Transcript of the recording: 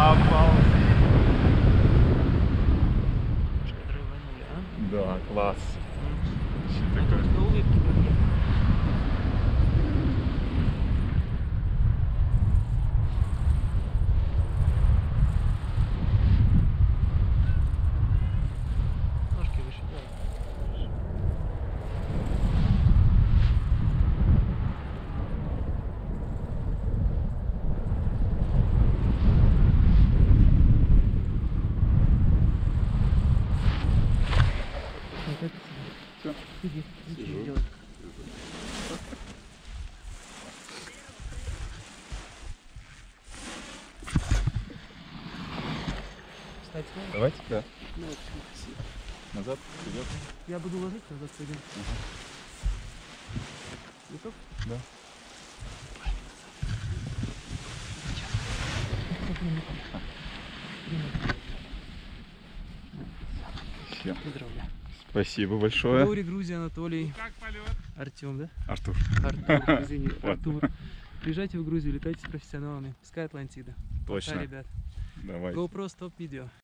Да, класс. Ножки выше, да. Все. Иди, Сижу. делай. Встать сможешь? Давайте, да. Ну, вот, красиво. Назад, вперед. Я буду ложить, назад пойдем. Готов? Да. Все. Поздравляю. Спасибо большое. Григорий, Грузия, Анатолий. Как полет? Артем, да? Артур. Артур, извини, Вот. Артур. Приезжайте в Грузию, летайте с профессионалами. Пускай Атлантида. Точно. Пока, ребят. Давай. GoPro стоп видео.